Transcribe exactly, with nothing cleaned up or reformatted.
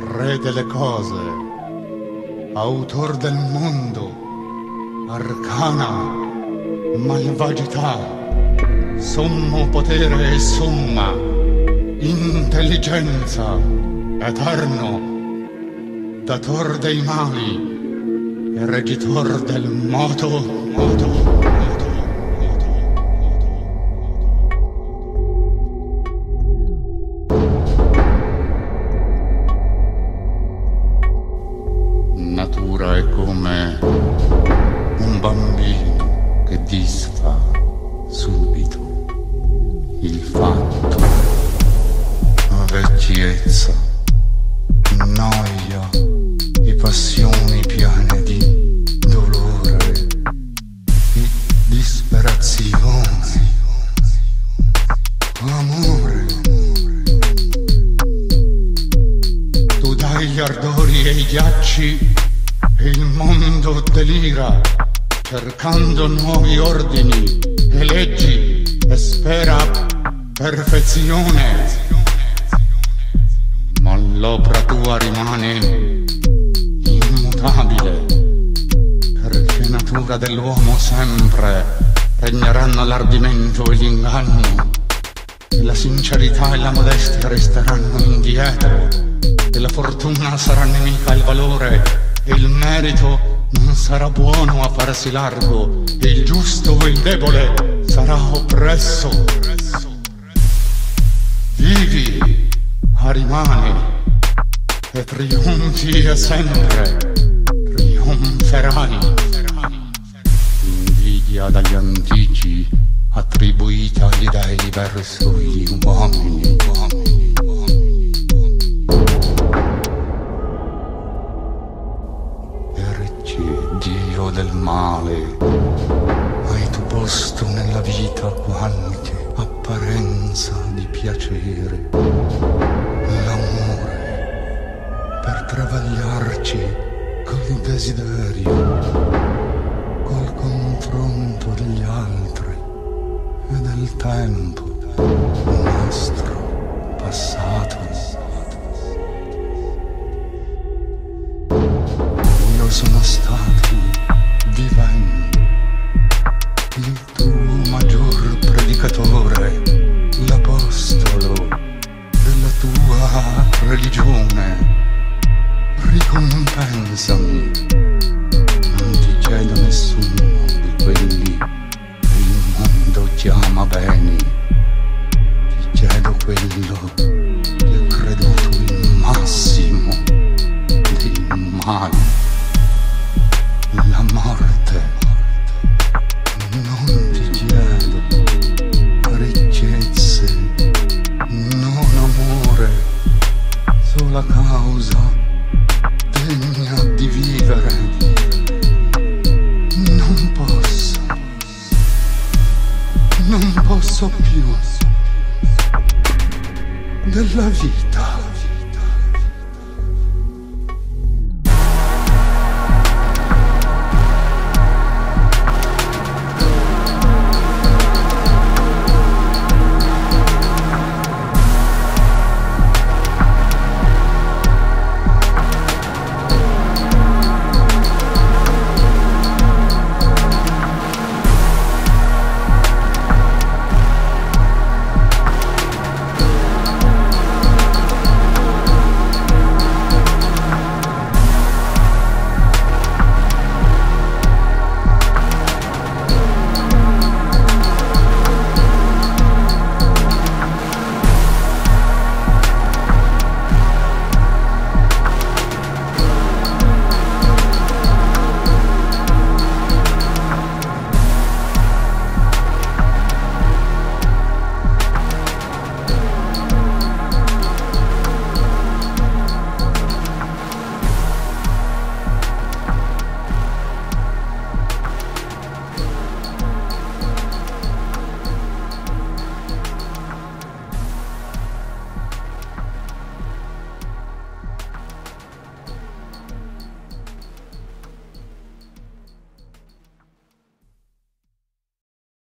Re delle cose, autor del mondo, arcana, malvagità, sommo potere e somma, intelligenza, eterno, dator dei mali e reggitor del moto, moto. Natura è come un bambino che disfa subito il fatto. Vecchiezza, noia, e passioni piene di dolore, di disperazione, amore. Tu dai gli ardori e i ghiacci e il mondo delira, cercando nuovi ordini e leggi e spera perfezione. Ma l'opera tua rimane immutabile, perché natura dell'uomo sempre regneranno l'ardimento e l'inganno, e la sincerità e la modestia resteranno indietro, e la fortuna sarà nemica al valore, e il merito non sarà buono a farsi largo, e il giusto e il debole sarà oppresso. Vivi, a rimane, e trionfi e sempre trionferai. Invidia dagli antichi attribuita agli dei verso gli uomini, uomini, uomini, Dio del male, hai tu posto nella vita qualche apparenza di piacere, l'amore, per travagliarci col desiderio, col confronto degli altri e del tempo nostro passato. Sono stato vivendo il tuo maggior predicatore, l'apostolo della tua religione. Ricompensami, non ti chiedo nessuno di quelli che il mondo chiama beni, ti chiedo quello che ho creduto il massimo dei mali. La morte, non ti chiedo ricchezze, non amore, sola causa degna di vivere. Non posso, non posso più della vita.